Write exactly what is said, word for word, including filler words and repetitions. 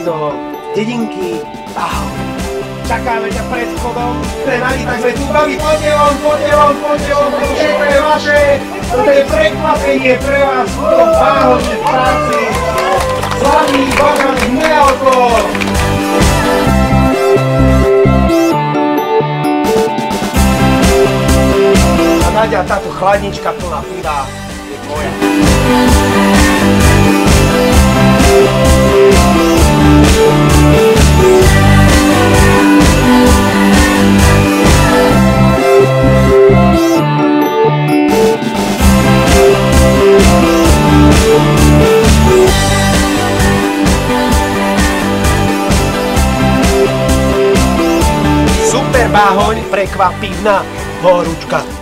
do dedinky Bahon. Čakáme ťa pred vchodom, pre nami, tak sme tu baví, poďte von, poďte von, poďte von, to všetko je vaše, toto je prekvapenie pre vás, vchodom Bahon v práci, slavný Božan z Nealkohol. A Naďa, táto chladnička plná piva je tvoja. Super Báhoň, prekvapivná horúčka.